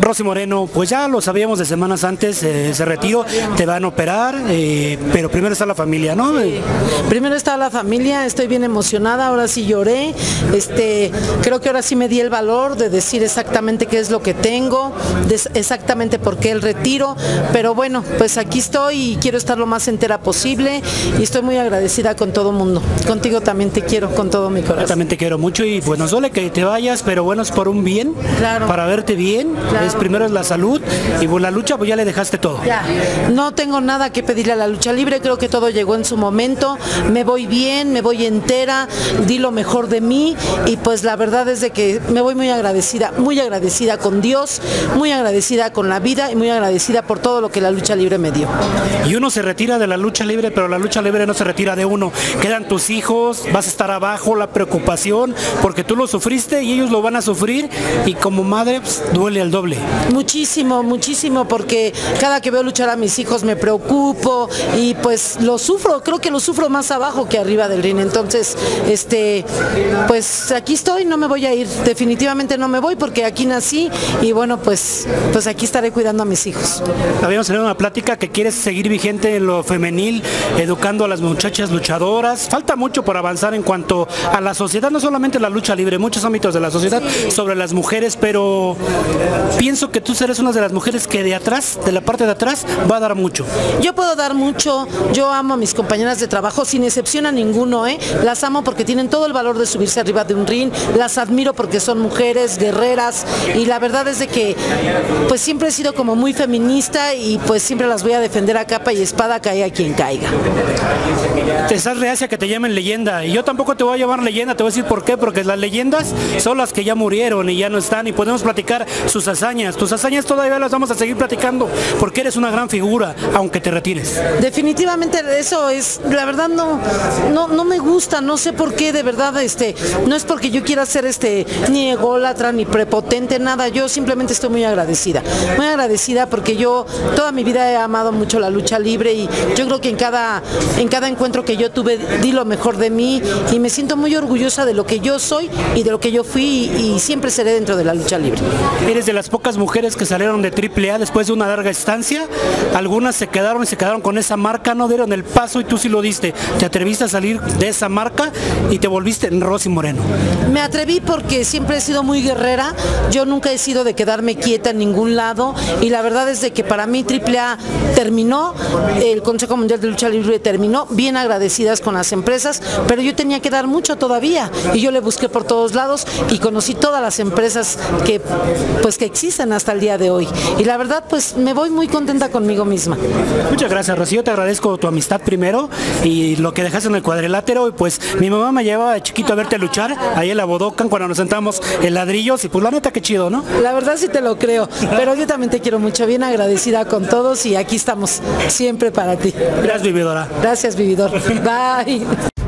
Rosy Moreno, pues ya lo sabíamos de semanas antes, ese retiro, te van a operar, pero primero está la familia, ¿no? Primero está la familia, estoy bien emocionada, ahora sí lloré, creo que ahora sí me di el valor de decir exactamente qué es lo que tengo, exactamente por qué el retiro, pero bueno, pues aquí estoy y quiero estar lo más entera posible y estoy muy agradecida con todo el mundo. Contigo también te quiero con todo mi corazón. Yo también te quiero mucho y pues nos duele que te vayas, pero bueno, es por un bien, claro, para verte bien, claro. Primero es la salud y pues la lucha pues ya le dejaste todo. Ya, no tengo nada que pedirle a la lucha libre, creo que todo llegó en su momento, me voy bien, me voy entera, di lo mejor de mí y pues la verdad es de que me voy muy agradecida con Dios, muy agradecida con la vida y muy agradecida por todo lo que la lucha libre me dio. Y uno se retira de la lucha libre, pero la lucha libre no se retira de uno, quedan tus hijos, vas a estar abajo, la preocupación, porque tú lo sufriste y ellos lo van a sufrir y como madre pues, duele al doble. Muchísimo, muchísimo, porque cada que veo luchar a mis hijos me preocupo y pues lo sufro, creo que lo sufro más abajo que arriba del ring, entonces pues aquí estoy, no me voy a ir, definitivamente no me voy porque aquí nací y bueno, pues aquí estaré cuidando a mis hijos. Habíamos tenido una plática que quieres seguir vigente en lo femenil, educando a las muchachas luchadoras, falta mucho por avanzar en cuanto a la sociedad, no solamente la lucha libre, muchos ámbitos de la sociedad sobre las mujeres, pero pienso que tú eres una de las mujeres que de atrás, de la parte de atrás, va a dar mucho. Yo puedo dar mucho, yo amo a mis compañeras de trabajo sin excepción a ninguno, las amo porque tienen todo el valor de subirse arriba de un ring, las admiro porque son mujeres guerreras y la verdad es de que pues siempre he sido como muy feminista y pues siempre las voy a defender a capa y espada, caiga quien caiga. Te estás reacia que te llamen leyenda y yo tampoco te voy a llamar leyenda, te voy a decir por qué, porque las leyendas son las que ya murieron y ya no están y podemos platicar sus hazañas, tus hazañas todavía las vamos a seguir platicando porque eres una gran figura aunque te retires. Definitivamente eso es, la verdad no me gusta, no sé por qué, de verdad, no es porque yo quiera ser ni ególatra ni prepotente, nada, yo simplemente estoy muy agradecida porque yo toda mi vida he amado mucho la lucha libre y yo creo que en cada encuentro que yo tuve di lo mejor de mí y me siento muy orgullosa de lo que yo soy y de lo que yo fui y siempre seré dentro de la lucha libre. Eres de las pocas mujeres que salieron de AAA después de una larga estancia, algunas se quedaron con esa marca, no dieron el paso y tú sí lo diste, te atreviste a salir de esa marca y te volviste en Rosy Moreno. Me atreví porque siempre he sido muy guerrera, yo nunca he sido de quedarme quieta en ningún lado y la verdad es de que para mí AAA terminó, el Consejo Mundial de Lucha Libre terminó, bien agradecidas con las empresas, pero yo tenía que dar mucho todavía y yo le busqué por todos lados y conocí todas las empresas que existen hasta el día de hoy y la verdad pues me voy muy contenta conmigo misma. Muchas gracias, Rosy, yo te agradezco tu amistad primero y lo que dejaste en el cuadrilátero y pues mi mamá me llevaba de chiquito a verte luchar ahí en la Bodocan cuando nos sentamos en ladrillos y pues la neta que chido, ¿no? La verdad sí te lo creo, pero yo también te quiero mucho, bien agradecida con todos y aquí estamos siempre para ti. Gracias, vividora. Gracias, vividor. Bye.